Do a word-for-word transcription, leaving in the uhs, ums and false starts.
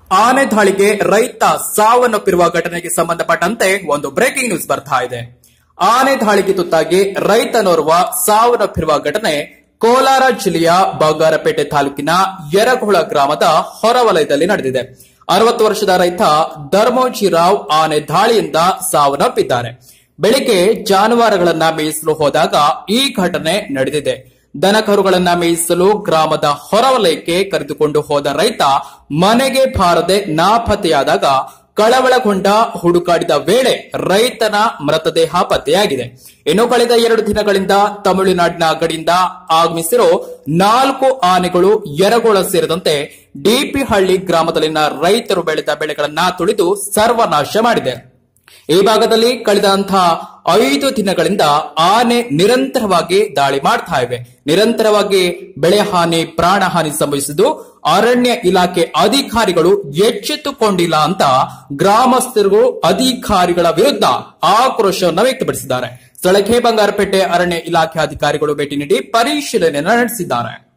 ಆನೆ ದಾಳಿಗೆ ರೈತ ಸಾವನ್ನಪ್ಪಿರುವ ಘಟನೆಗೆ ಸಂಬಂಧಪಟ್ಟಂತೆ ಒಂದು ಬ್ರೇಕಿಂಗ್ ನ್ಯೂಸ್ ಬರ್ತಾ ಇದೆ. ಆನೆ ದಾಳಿಗೆ ತುತ್ತಾಗಿ ರೈತನೋರ್ವ ಸಾವನ್ನಪ್ಪಿರುವ ಘಟನೆ ಕೋಲಾರ ಜಿಲ್ಲೆಯ ಬಂಗಾರಪೇಟೆ ತಾಲೂಕಿನ ಯರಗೋಳ ಗ್ರಾಮದ ಹೊರವಲಯದಲ್ಲಿ ನಡೆದಿದೆ. ಅರವತ್ತು ವರ್ಷದ ರೈತ ಧರ್ಮೋಜಿರಾವ್ ಆನೆ ದಾಳಿಯಿಂದ ಸಾವನ್ನಪ್ಪಿದ್ದಾರೆ. ಬೆಳಿಗ್ಗೆ ಜಾನುವಾರುಗಳನ್ನ ಮೇಯಿಸಲು ಹೋದಾಗ ಈ ಘಟನೆ ನಡೆದಿದೆ. ದನಕರುಗಳನ್ನ ಮೇಯಿಸಲು ಗ್ರಾಮದ ಹೊರವಲಯಕ್ಕೆ ಕರೆದುಕೊಂಡು ಹೋದ ರೈತ ಮನೆಗೆ ಬಾರದೆ ನಾಪತ್ತೆಯಾದಾಗ ಕಳವಳಗೊಂಡ ಹುಡುಕಾಡಿದ ವೇಳೆ ರೈತನ ಮೃತದೇಹ ಪತ್ತೆಯಾಗಿದೆ. ಇನ್ನು ಕಳೆದ ಎರಡು ದಿನಗಳಿಂದ ತಮಿಳುನಾಡಿನ ಗಡಿಯಿಂದ ಆಗಮಿಸಿರೋ ನಾಲ್ಕು ಆನೆಗಳು ಯರಗೋಳ ಸೇರಿದಂತೆ ಡಿಪಿಹಳ್ಳಿ ಗ್ರಾಮದಲ್ಲಿನ ರೈತರು ಬೆಳೆದ ಬೆಳೆಗಳನ್ನ ತುಳಿದು ಸರ್ವನಾಶ ಮಾಡಿದೆ. ಈ ಭಾಗದಲ್ಲಿ ಕಳೆದಂತಹ ಐದು ದಿನಗಳಿಂದ ಆನೆ ನಿರಂತರವಾಗಿ ದಾಳಿ ಮಾಡ್ತಾ ಇವೆ. ನಿರಂತರವಾಗಿ ಬೆಳೆ ಹಾನಿ, ಪ್ರಾಣ ಹಾನಿ ಸಂಭವಿಸಿದ್ದು ಅರಣ್ಯ ಇಲಾಖೆ ಅಧಿಕಾರಿಗಳು ಎಚ್ಚೆತ್ತುಕೊಂಡಿಲ್ಲ ಅಂತ ಗ್ರಾಮಸ್ಥರು ಅಧಿಕಾರಿಗಳ ವಿರುದ್ಧ ಆಕ್ರೋಶವನ್ನು ವ್ಯಕ್ತಪಡಿಸಿದ್ದಾರೆ. ಸ್ಥಳಕ್ಕೆ ಬಂಗಾರಪೇಟೆ ಅರಣ್ಯ ಇಲಾಖೆ ಅಧಿಕಾರಿಗಳು ಭೇಟಿ ನೀಡಿ ಪರಿಶೀಲನೆ ನಡೆಸಿದ್ದಾರೆ.